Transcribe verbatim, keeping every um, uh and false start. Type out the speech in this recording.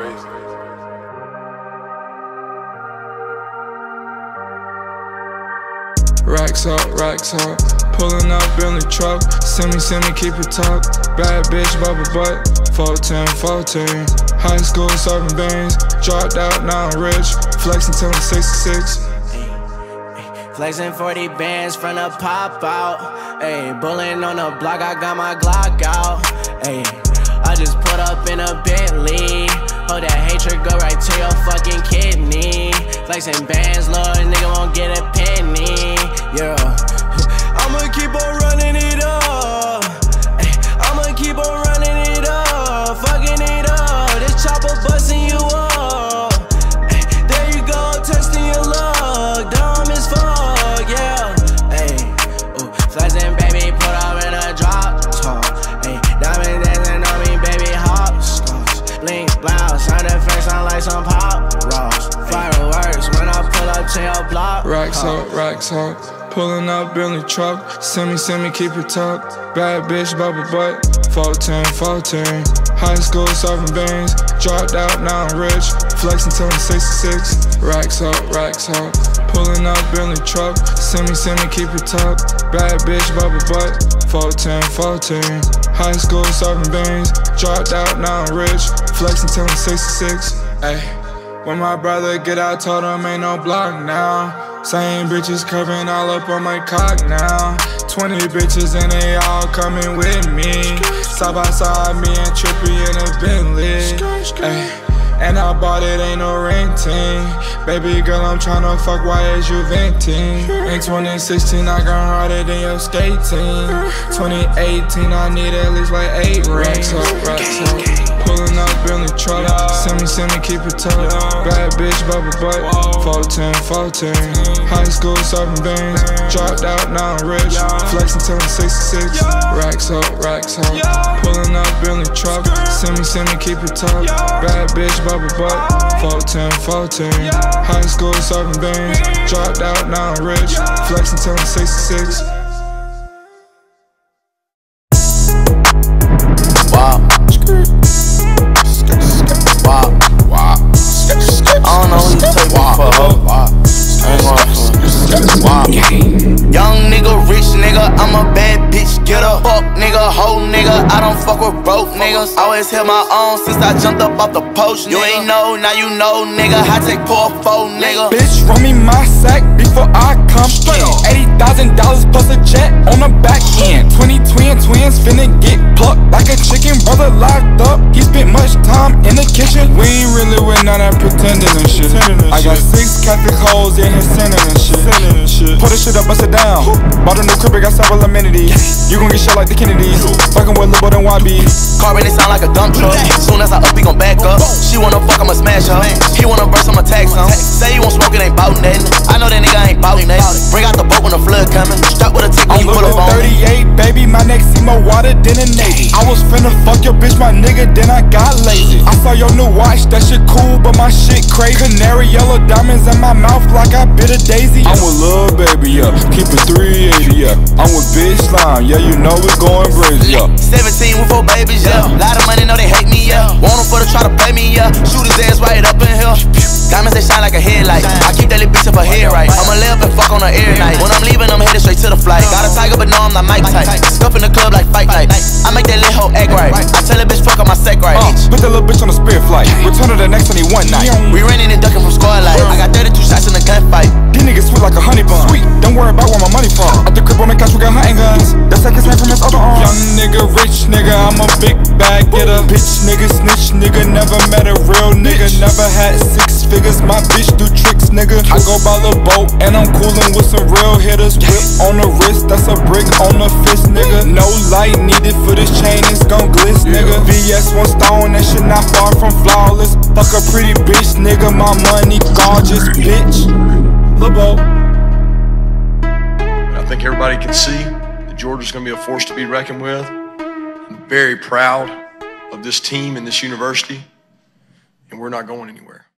crazy. Racks up, racks up, pulling up in the truck. Send me, send me, keep it tucked. Bad bitch, bubble butt. fourteen, fourteen. High school serving beans. Dropped out, now I'm rich. Flexing till I'm sixty-six. Flexing forty bands from the pop out. Ayy, bulling on the block, I got my Glock out. Ayy, I just put up in a Bentley. Oh, that hatred go right to your fucking kidney. Flexing bands, little nigga won't get a penny. Yeah, I'ma keep on running it up. Ay, I'ma keep on running it up. Fucking it up. This chopper busting you up. Ay, there you go, testing your luck. Dumb as fuck, yeah. Ay, ooh, flexing, baby, put up in a drop top. Ay, diamond dancing on me, baby, hopscotch. Blink, blouse, sound effects sound like some pop rocks. Fireworks when I pull up to your block. Racks up, racks up, pulling up in the truck. Send me, send me, keep it tucked. Bad bitch, bubble butt. fourteen, fourteen. High school serving beans. Dropped out, now I'm rich. Flexing till I'm sixty-six. Racks up, racks up, pulling up in the truck. Send me, send me, keep it tucked. Bad bitch, bubble butt. fourteen, fourteen. High school serving beans. Dropped out, now I'm rich. Flexing till I'm sixty-six. Ay. When my brother get out, told him ain't no block now. Same bitches curving all up on my cock now. Twenty bitches and they all coming with me. Side by side, me and Trippy in a Bentley. Ay. And I bought it, ain't no ring ting. Baby girl, I'm tryna fuck, why is you venting? In twenty sixteen, I got harder than your skating. twenty eighteen, I need at least like eight racks up, racks up. Pulling up in the truck. Send me, send me, keep it tucked. Bad bitch, bubble butt. fourteen, fourteen. High school serving beans. Dropped out, now I'm rich. Flexing till I'm sixty-six. Racks up, racks up. Pulling up in the truck. Send me, send me, keep it tucked. Bad bitch, bubble butt. fourteen, fourteen. High school serving beans. Dropped out, now I'm rich. Flexing till I'm sixty-six. Wow. Wow. Wow. I don't know who you take me for, ho. Wow. Wow. Young nigga, rich nigga, I'm a bad bitch getter. Fuck nigga, hoe nigga, I don't fuck with broke niggas. Always held my own since I jumped up off the post, nigga. You ain't know, now you know, nigga. I take poor foe, nigga. Bitch, run me my sack before I come in. eighty thousand dollars plus a jet on the back end. twenty twin twins finna get plucked like a chicken. Brother locked up, he spent much time in the kitchen. We ain't really with none of that pretending and shit. I got six Catholic hoes in his center and shit. Put this shit up, bust it down. Bought a new crib, it got several amenities. You gon' get shot like the Kennedys. Fucking with Lil' Bo than Y B. Car really sound like a dump truck. Soon as I up, he gon' back up. She wanna fuck, I'ma smash her. He wanna burst, I'ma tax him. Say he won't smoke, it ain't bout nothing. I know that nigga ain't bout nothing. Bring out the boat when the flood coming. Strap with a tick when you pull up on thirty-eight, baby, my neck see more water than a Navy. I was finna fuck your bitch, my nigga, then I got lazy. I saw your new watch, that shit cool, but my shit crazy. Canary yellow diamonds in my mouth like I bit a daisy. I'm with Lil Baby, yeah, keep it three eighty, yeah. I'm with Big Slime, yeah, you know we going crazy, yeah. seventeen with four babies, yeah. Lot of money, know they hate me, yeah. Want them for to try to play me, yeah. Shoot his ass right up in here. Diamonds, they shine like a headlight. I keep that little bitch up her head right. I'ma lay up and fuck on her air night. When I'm leaving, I'm headed straight to the flight. Got a tiger, but no, I'm not Mike type. Stuff in the club like fight night. I make that little hoe act right. I tell that bitch fuck on my sec right. Uh, put that little bitch on a spirit flight. Return to the next twenty-one night. We running and ducking from squad light. I got thirty-two shots in a gunfight. These niggas sweet like a honey bun. Sweet, don't worry about where my money from. At the crib on the couch, we got hunting guns. That's like his man from his other arm. Young nigga, rich nigga, I'm a big bag getter. Bitch nigga, snitch nigga, never met a real nigga. Never had six figures, my bitch do tricks, nigga. I go by the boat and I'm coolin' with some real hitters. Whip on the wrist, that's a brick on the fist, nigga. No light needed for this chain, it's gon' glitz, nigga. V S one stone, that shit not far from flawless. Fuck a pretty bitch, nigga, my money gorgeous, bitch. Lil' Bo. I think everybody can see that Georgia's going to be a force to be reckoned with. I'm very proud of this team and this university, and we're not going anywhere.